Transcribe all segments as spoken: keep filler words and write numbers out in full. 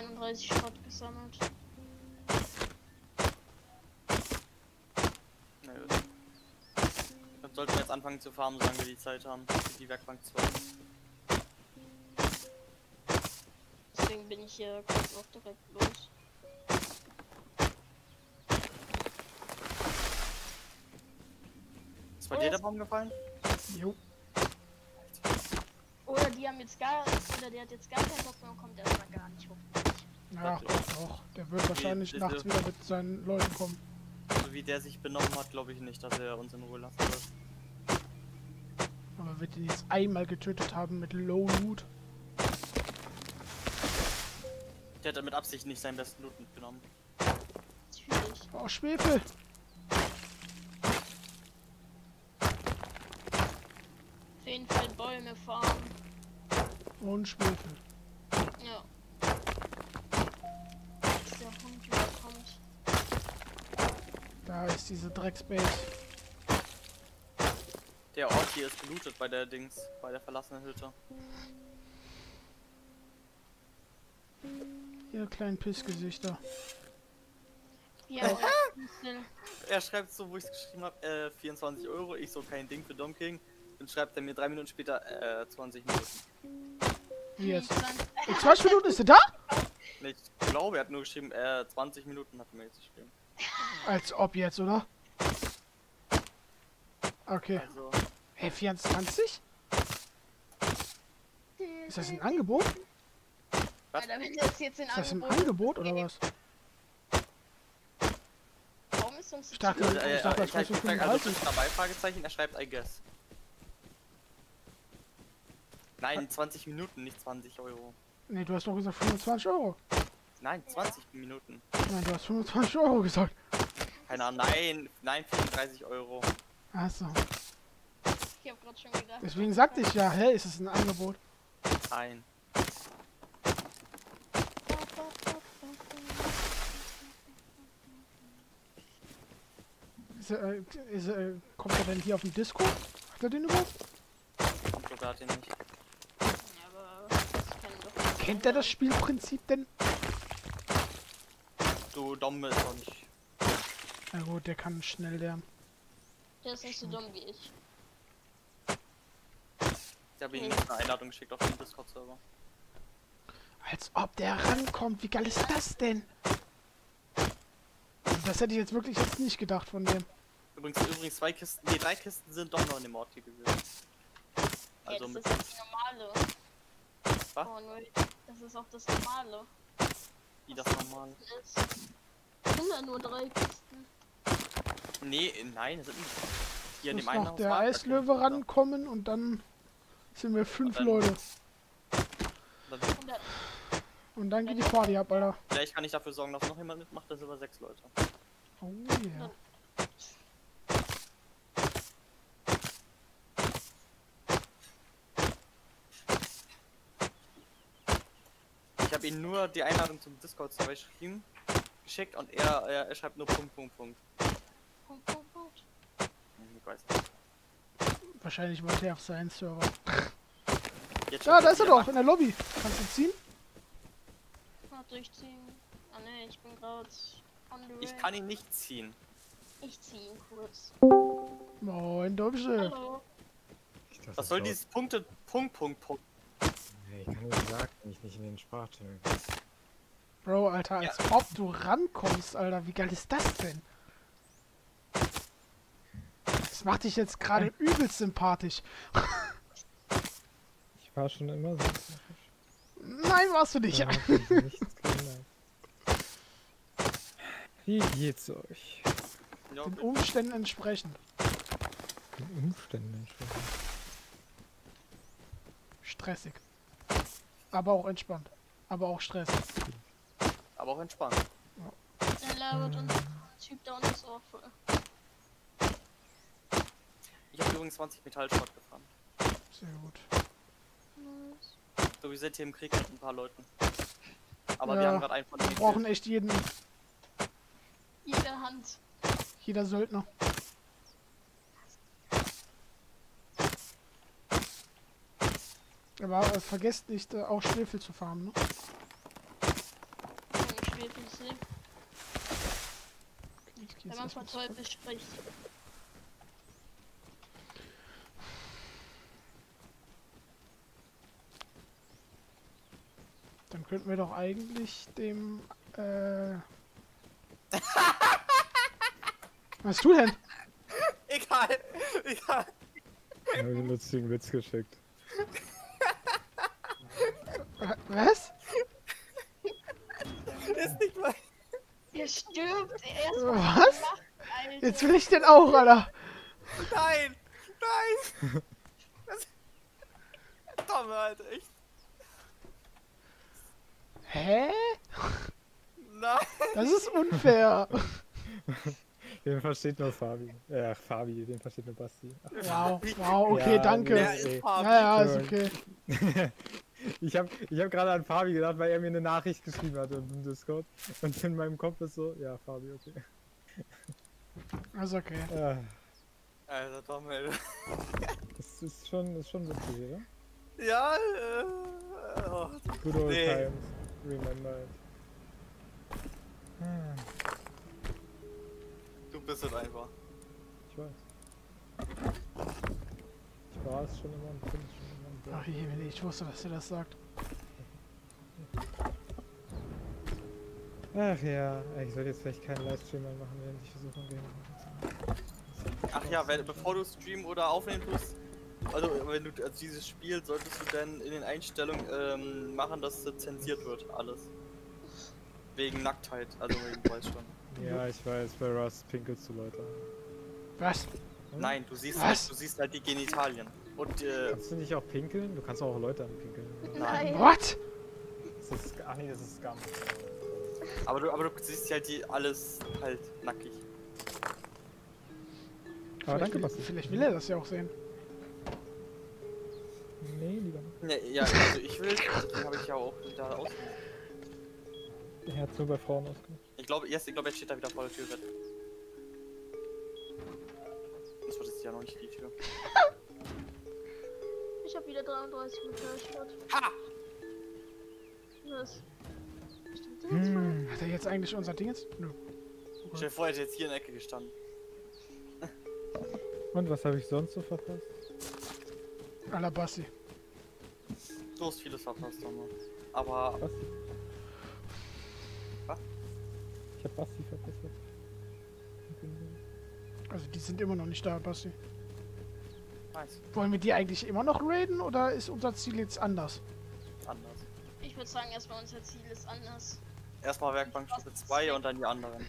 einunddreißig Schrott gesammelt. Na gut. Dann sollten wir jetzt anfangen zu farmen, solange wir die Zeit haben, für die Werkbank zu bauen. Deswegen bin ich hier ganz auch direkt los. Ist bei dir der Baum gefallen? Jo. Oder die haben jetzt gar, oder der hat jetzt gar keinen Bock mehr und kommt erstmal gar nicht hoch. Ja, doch, doch. Der wird wahrscheinlich Nee, nachts wieder mit seinen Leuten kommen. So wie der sich benommen hat, glaube ich nicht, dass er uns in Ruhe lassen wird. Aber wird ihn jetzt einmal getötet haben mit Low Loot. Der hat mit Absicht nicht seinen besten Loot mitgenommen. Natürlich. Oh, Schwefel! Auf jeden Fall Bäume farmen. Und Schwefel. Ja. Dass der Hund wiederkommt. Da ist diese Drecksbase. Der Ort hier ist gelootet bei der Dings, bei der verlassenen Hütte. Ihr kleinen Pissgesichter. Ja, oh. Er schreibt so, wo ich es geschrieben habe, äh, vierundzwanzig Euro, ich so kein Ding für Dom King. Dann schreibt er mir drei Minuten später, äh, zwanzig Minuten. Wie jetzt? In zwanzig Minuten ist er da? Ich glaube, er hat nur geschrieben, äh, zwanzig Minuten hat er mir jetzt geschrieben. Als ob jetzt, oder? Okay. Also, Hey, vierundzwanzig? Ist das ein Angebot? Alter, wenn das jetzt in Ist das im Angebot Angebot oder was? Warum ist uns Ich dachte, also, äh, ich dachte, äh, das ich, kostet ich, also fünfunddreißig. das dabei Fragezeichen, er schreibt I guess. Nein, zwanzig Minuten, nicht zwanzig Euro. Nee, du hast doch gesagt fünfundzwanzig Euro. Nein, zwanzig Minuten. Nein, du hast fünfundzwanzig Euro gesagt. Keine Ahnung, nein, nein, vierunddreißig Euro. Achso. Ich hab grad schon gedacht. Deswegen sagte ich ja, hä, ist es ein Angebot? Nein. Ist er, äh, ist er, äh, kommt er denn hier auf den Disco? Hat er den überhaupt? Ich glaube, er hat ihn nicht. Ja, aber das kennen doch. Kennt er das Spielprinzip denn? Du Dom ist auch nicht. Na gut, der kann schnell lernen. Der ist nicht so dumm wie ich. Ich habe ihm eine Einladung geschickt auf den Discord-Server. Als ob der rankommt. Wie geil ist das denn? Also das hätte ich jetzt wirklich jetzt nicht gedacht von dem. Übrigens, übrigens zwei Kisten, nee, drei Kisten sind doch noch in dem Ort hier gewesen. Also Ja, mit das ist das normale. Was? Oh, nur, das ist auch das normale. wie das normal. Ist. Sind da nur drei Kisten. Nee, nein, das sind nicht. Hier in Muss dem einen noch Haus der war gar Eislöwe kein Kiste. rankommen und dann sind wir fünf dann- Leute. Dann- Und da, Und dann geht die Party ab, Alter. Vielleicht kann ich dafür sorgen, dass noch jemand mitmacht, das sind aber sechs Leute. Oh yeah. Ich habe ihm nur die Einladung zum Discord-Server geschrieben, geschickt und er, er, er schreibt nur Punkt, Punkt, Punkt. Punkt, Punkt, Punkt. Hm, Ich weiß nicht. Wahrscheinlich wollte er auf seinen Server. Jetzt Ja, schreibt da ist er wieder doch, in der Lobby. Kannst du ziehen? Mal durchziehen. Ah ne, ich bin gerade on the way. Ich kann ihn nicht ziehen. Ich zieh ihn kurz. Moin, Däumchen. Hallo. Ich dachte, Was soll das dieses Punkte, Punkt, Punkt, Punkt? Nee, ich kann nicht sagen, wenn ich nicht in den Sprachtönen. Bro, Alter, als ob du rankommst, Alter. Wie geil ist das denn? Das macht dich jetzt gerade übelst sympathisch. Ich war schon immer so. Nein, warst du nicht. Da hat sich nichts geändert. Wie geht's euch? Ja, Den Umständen entsprechend. Den Umständen entsprechend. Stressig. Aber auch entspannt. Aber auch stressig. aber auch entspannt. Der labert uns Typ da und ist auch voll. Ich habe übrigens zwanzig Metallschrott gefahren. Sehr gut. Nice. So, wir sind hier im Krieg mit ein paar Leuten. Aber wir Ja, haben gerade einen von Wir denen. brauchen echt jeden, Jede Hand. jeder Söldner. Aber äh, vergesst nicht, äh, auch Schwefel zu farmen, ne? man das von muss- Teufel spricht. Dann könnten wir doch eigentlich dem, äh... Was du denn? Egal, egal. Ich habe einen lustigen Witz geschickt. Wa- Was? Ist nicht mal. Er stirbt erst. Was? Alter. Jetzt will ich den auch, Alter. Nein! Nein! Das... Tom, Alter, echt. Hä? Nein! Das ist unfair. Den versteht nur Fabi. Äh, Ach, Fabi, den versteht nur Basti. Wow, wow, okay, Ja, danke. nee, Wer ist ey. Fabi? Ja, ja, ist Schön. okay. Ich habe ich hab gerade an Fabi gedacht, weil er mir eine Nachricht geschrieben hat im Discord. Und in meinem Kopf ist so, ja, Fabi, okay. Ist okay. Ah, Alter, Tom, Alter. das ist schon, ist schon witzig, oder? Ja, äh. Oh, Good old Nee. times. Remember it. Ah, du bist es einfach. ich weiß. Ich war es schon immer und bin es schon immer. Ach je, wenn ich wusste, dass ihr das sagt. Ach ja, ich sollte jetzt vielleicht keinen Livestream mehr machen, während ich versuche, ein Game zu machen. Ach ja, wenn, bevor du streamen oder aufnehmen tust, also wenn du also dieses Spiel solltest du dann in den Einstellungen ähm, machen, dass es zensiert wird, alles. Wegen Nacktheit, also du weißt schon. Ja, ich weiß, bei Rust pinkelst du Leute an. Was? Nein, du siehst Was? halt, du siehst halt die Genitalien. Und äh, Kannst du nicht auch pinkeln? Du kannst auch Leute anpinkeln. Nein. What? Das ist, ach nee, das ist Scum. aber du aber du siehst halt die alles halt nackig. Aber danke, Vielleicht will- Basti. Vielleicht will er das ja auch sehen. Nee, lieber nicht. Ja, ja, also ich will, deswegen habe ich ja auch wieder aus. Er hat nur bei Frauen ausgemacht. Ich glaube, yes, ich glaube, jetzt steht da wieder vor der Tür. Red. Das wird jetzt ja noch nicht die Tür. Ich hab wieder dreiunddreißig mit Flashlight. Ha! Was? Stimmt das jetzt mal? Hm. Hat er jetzt eigentlich unser Ding jetzt? Nö. Stell dir vor, er hätte jetzt hier in der Ecke gestanden. Und was habe ich sonst so verpasst? Alabassi. Du hast vieles verpasst, Thomas. Aber Basti. Was? Ich hab Basti verpasst. Also die sind immer noch nicht da, Basti. nice, Wollen wir die eigentlich immer noch raiden oder ist unser Ziel jetzt anders? anders. Ich würde sagen, erstmal unser Ziel ist anders. Erstmal Werkbankstufe zwei und dann die anderen.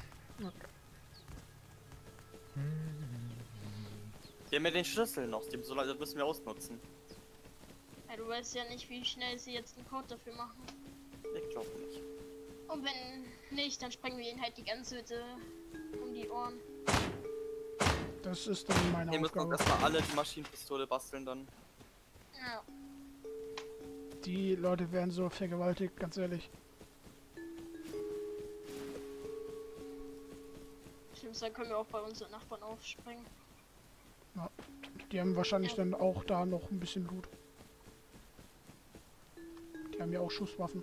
Wir haben ja den Schlüssel noch, den so das müssen wir ausnutzen. Ja, du weißt ja nicht, wie schnell sie jetzt einen Code dafür machen. Ich glaube nicht. Und wenn nicht, dann sprengen wir ihnen halt die ganze Hütte um die Ohren. Das ist dann meine Wir müssen auch Aufgabe. erstmal alle die Maschinenpistole basteln dann. Ja. Die Leute werden so vergewaltigt, ganz ehrlich. Schlimmster können wir auch bei unseren Nachbarn aufspringen. Die haben wahrscheinlich Ja. dann auch da noch ein bisschen Loot. Die haben ja auch Schusswaffen.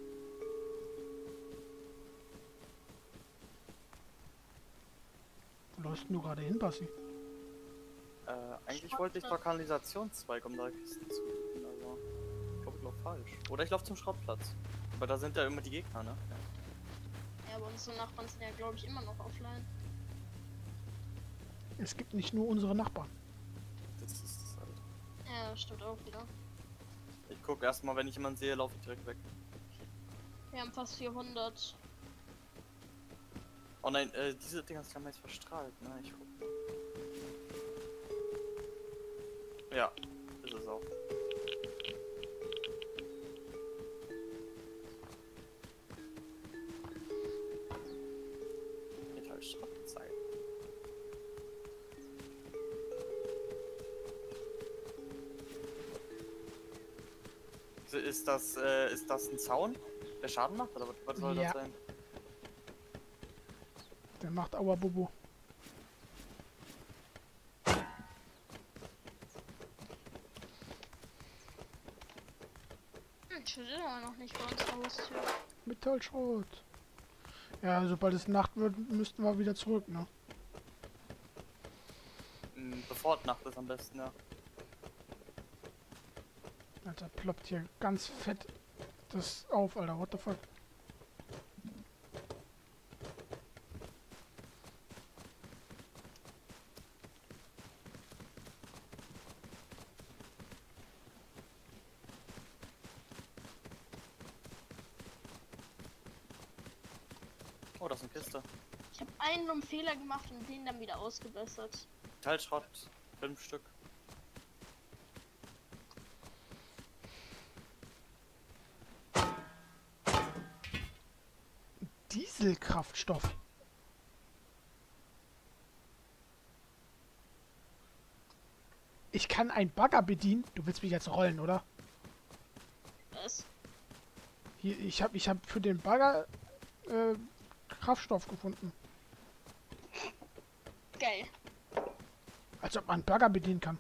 Wo läufst du gerade hin, Bassi? Äh, eigentlich wollte ich zur Kanalisationszweig, um da Kisten zu finden, aber ich glaube, ich laufe falsch. Oder ich laufe zum Schrottplatz. Aber da sind ja immer die Gegner, ne? Ja, aber unsere Nachbarn sind ja, glaube ich, immer noch offline. Es gibt nicht nur unsere Nachbarn. Das ist es halt. Ja, stimmt auch wieder. Ich gucke erstmal, wenn ich jemanden sehe, laufe ich direkt weg. Wir haben fast vierhundert. Oh nein, äh, diese Dinger sind jetzt verstrahlt, ne? Ich guck. Ja, ist es auch. Metallschrottzeit. Ist das, äh, ist das ein Zaun, der Schaden macht? Oder was- was soll Ja. das sein? Der macht Aua Bubu. Hm, schon immer noch nicht bei unserer Haustür. Metallschrot. Ja, sobald es Nacht wird, müssten wir wieder zurück, ne? sofort Nacht ist am besten, ja. Alter, ploppt hier ganz fett das auf, Alter. What the fuck? Oh, das ist eine Kiste. Ich habe einen dummen Fehler gemacht und den dann wieder ausgebessert. Teilschrott, fünf Stück. Dieselkraftstoff. Ich kann einen Bagger bedienen. Du willst mich jetzt rollen, oder? Was? Hier, ich habe ich hab für den Bagger äh, Kraftstoff gefunden. Geil. Als ob man einen Bagger bedienen kann.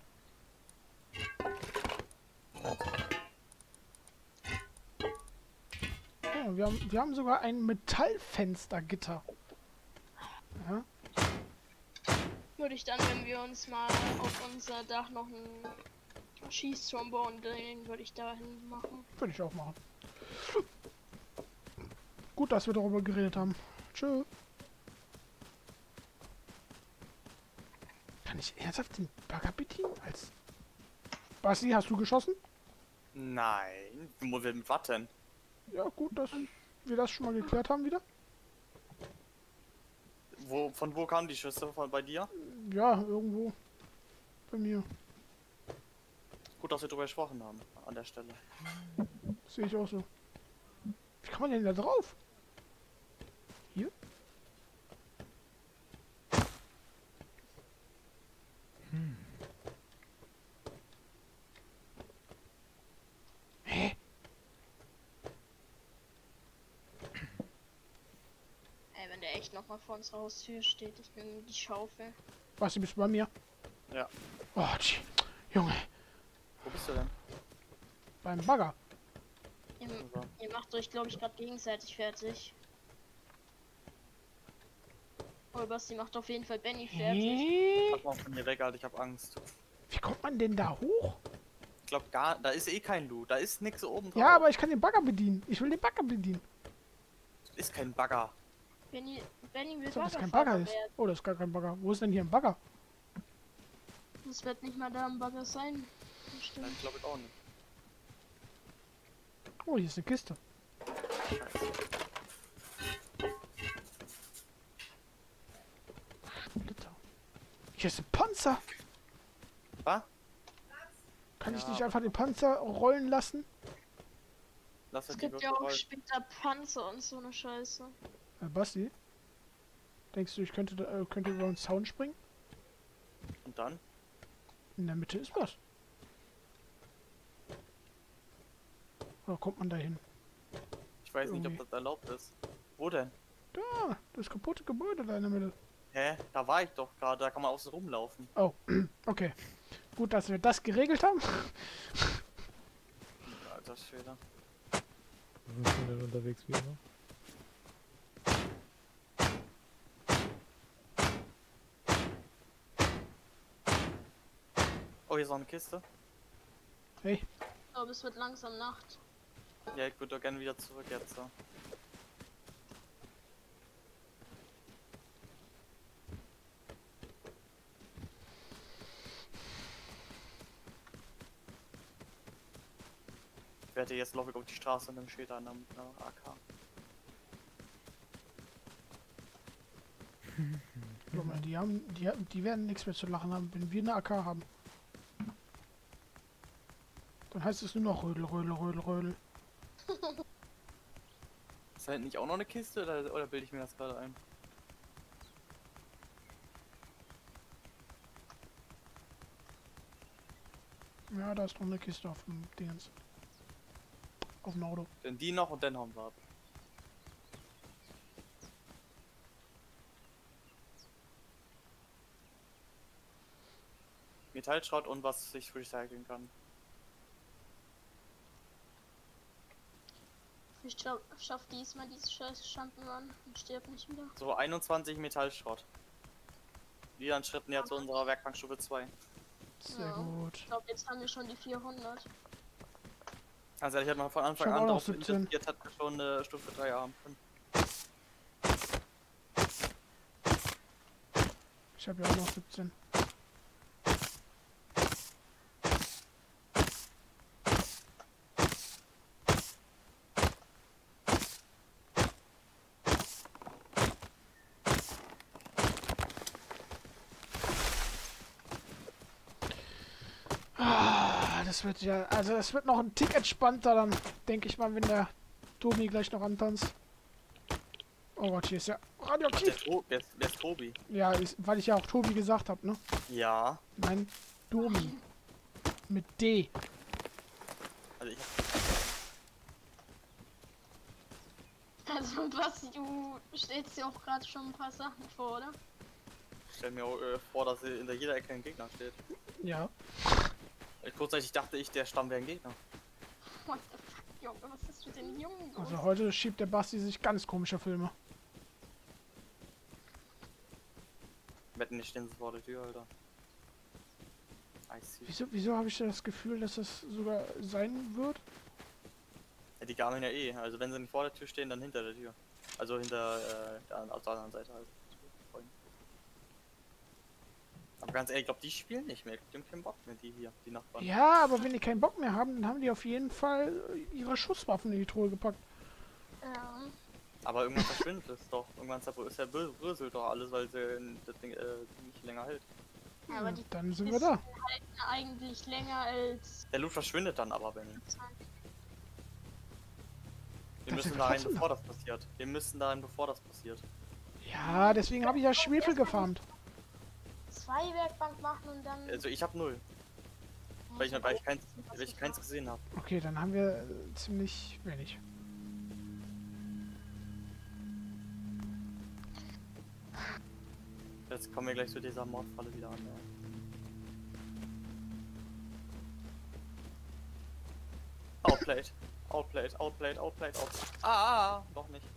Ja, wir, haben, wir haben sogar ein Metallfenstergitter. Ja. Würde ich dann, wenn wir uns mal auf unser Dach noch einen Schießturm bauen, den würde ich dahin machen. Würde ich auch machen. Gut, dass wir darüber geredet haben. Tschö. Kann ich ernsthaft den Bagger bedienen? Als Basti, hast du geschossen? Nein, wo wir mit was denn? Ja, gut, dass wir das schon mal geklärt haben wieder. Wo, von wo kamen die Schüsse? Von bei dir? Ja, irgendwo bei mir. Gut, dass wir drüber gesprochen haben, an der Stelle. Sehe ich auch so. Wie kann man denn da drauf? Hier? Hm. Hä? Ey, wenn der echt noch mal vor unserer Haustür steht, ich nehme die Schaufel. Was, du bist bei mir? Ja. Oh, tsch, Junge, Wo bist du denn? beim Bagger. Ihr, Also. ihr macht euch, glaube ich, gerade gegenseitig fertig. Oh, Basti macht auf jeden Fall Benny fertig. Hä? Pass mal von mir weg, Alter, ich hab Angst. Wie kommt man denn da hoch? Ich glaub gar, da ist eh kein Loot, da ist nix oben drauf. Ja, aber ich kann den Bagger bedienen. Ich will den Bagger bedienen. Ist kein Bagger. Benny, Benny will Als ob das kein Baggerfahrer Bagger ist. werden. Oh, das ist gar kein Bagger. Wo ist denn hier ein Bagger? Das wird nicht mal da ein Bagger sein. Bestimmt. Nein, glaub ich auch nicht. Oh, hier ist eine Kiste. Splitter. Hier ist ein Panzer. Was? Kann ich Ja. nicht einfach den Panzer rollen lassen? Lass Es die gibt Würfel ja auch rollen. später Panzer und so eine Scheiße. Äh, Basti? Denkst du, ich könnte, da- äh, könnte über den Zaun springen? Und dann? In der Mitte ist was. Oder kommt man da hin? Ich weiß nicht, ob Irgendwie. das erlaubt ist. Wo denn? Da, das kaputte Gebäude da in der Mitte. Hä? Da war ich doch gerade, da kann man außen rumlaufen. Oh, okay. Gut, dass wir das geregelt haben. Alter Schwede. Wo sind wir denn unterwegs wie immer? Oh, hier ist noch eine Kiste. Hey, Ich glaube, es wird langsam Nacht. Ja, ich würde doch gerne wieder zurück jetzt. So. Ich werde jetzt laufe ich auf die Straße und dann steht da eine, eine A K. guck mal, die haben, die, die werden nichts mehr zu lachen haben, wenn wir eine A K haben. Dann heißt es nur noch Rödel, Rödel, Rödel, Rödel. Ist da hinten nicht auch noch eine Kiste oder, oder bilde ich mir das gerade ein? Ja, da ist noch eine Kiste auf dem Dingens. Auf dem Auto. Denn die noch und dann haben wir ab. Metallschrott und was ich recyceln kann. Ich glaub, schaff diesmal diese scheiße Schandenmann und stirb nicht wieder. So einundzwanzig Metallschrott. Wieder einen Schritt näher zu unserer Werkbankstufe zwei. Sehr Ja. gut. Ich glaube, jetzt haben wir schon die vierhundert. Also ich habe von Anfang Ich hab an auch noch darauf siebzehn. investiert, hat wir schon eine Stufe drei haben können. Ich habe ja auch noch siebzehn. Ah, das wird ja, also es wird noch ein Tick entspannter dann, denke ich mal, wenn der Tobi gleich noch antanzt. Oh Gott, hier ist ja Der radioaktiv. ist, To- der ist, der ist Tobi. Ja, ist, weil ich ja auch Tobi gesagt habe, ne? Ja. Nein, Domi. Mit D. Also ich Also, Basti, du stellst dir auch gerade schon ein paar Sachen vor, oder? stell mir auch, äh, vor, dass hinter jeder Ecke ein Gegner steht. Ja. Ich kurzzeitig dachte ich, der Stamm wäre ein Gegner. What the fuck, Junge, was ist mit den Jungen los? Also heute schiebt der Basti sich ganz komische Filme. Wetten, die stehen so vor der Tür, Alter. I see. Wieso, wieso habe ich das Gefühl, dass das sogar sein wird? Ja, die gameln ja eh. Also wenn sie nicht vor der Tür stehen, dann hinter der Tür. Also hinter äh, der, auf der anderen Seite halt. Aber ganz ehrlich, ich glaube, die spielen nicht mehr. Die haben keinen Bock mehr, die hier, die Nachbarn. Ja, aber wenn die keinen Bock mehr haben, dann haben die auf jeden Fall ihre Schusswaffen in die Truhe gepackt. Ja. Aber irgendwann verschwindet es doch. Irgendwann ist ja bröselt doch alles, weil sie das Ding äh, nicht länger hält. Aber die Dann sind wir da. halten eigentlich länger als Der Loot verschwindet dann aber, Benny. Zeit. Wir Das müssen ist da rein, trotzdem bevor das passiert. Wir müssen da rein, bevor das passiert. Ja, deswegen habe ich ja Schwefel gefarmt. Zwei Werkbank machen und dann. Also ich habe null, weil ich, weil ich, keins, weil ich keins gesehen habe. Okay, dann haben wir äh, ziemlich wenig. Jetzt kommen wir gleich zu dieser Mordfalle wieder an. Ja. Outplayed, outplayed, outplayed, outplayed, outplayed. Ah, ah, ah, doch nicht.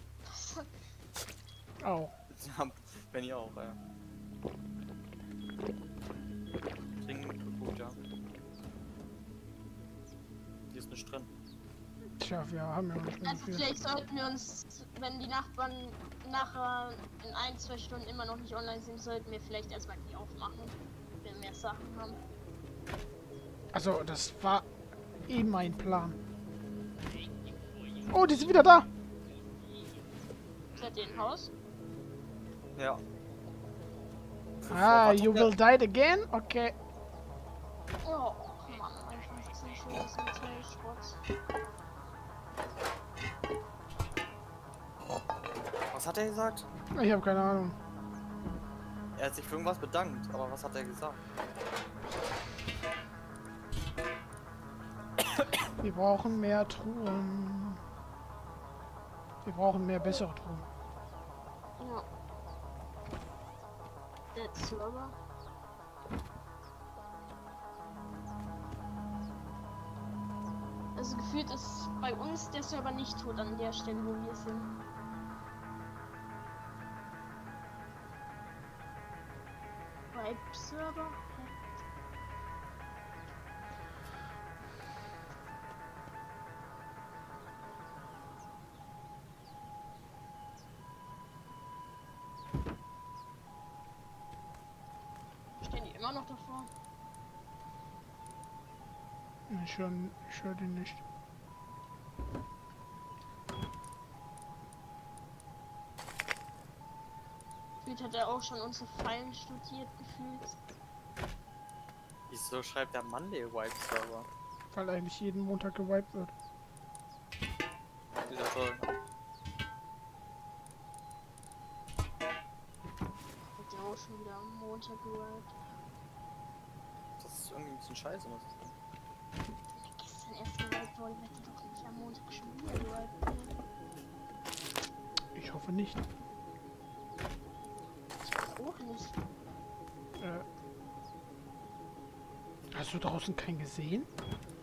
Au. Ja, wenn ihr auch, ja. Trinken tut gut, ja. Hier ist nicht drin. Tja, wir haben ja nicht mehr so Also viel. vielleicht sollten wir uns, wenn die Nachbarn nachher in ein, zwei Stunden immer noch nicht online sind, sollten wir vielleicht erstmal die aufmachen, wenn wir mehr Sachen haben. Also, das war eh mein Plan. Oh, die sind wieder da. Seid ihr im Haus? Ja. Ah, Was you hat der- will die again? Okay. Oh, Mann, manchmal ist das nicht so, das ist Schrott. Was hat er gesagt? Ich habe keine Ahnung. Er hat sich für irgendwas bedankt, aber was hat er gesagt? Wir brauchen mehr Truhen. Wir brauchen mehr bessere Truhen. Ja. Der Server. Also gefühlt ist bei uns der Server nicht tot an der Stelle, wo wir sind. Vibe-Server? Stehen die immer noch davor? Ich höre ich hör den nicht. Gefühlt hat er auch schon unsere Fallen studiert gefühlt. Wieso schreibt der Monday Wipe Server? Weil eigentlich jeden Montag gewiped wird. Dieser toll. Hat der auch schon wieder am Montag gewiped. Das ist irgendwie ein bisschen scheiße, muss ich sagen. Gestern erst gewiped worden, wird die doch nicht am Montag schon wieder gewiped werden. Ich hoffe nicht. Auch nicht. Äh, hast du draußen keinen gesehen?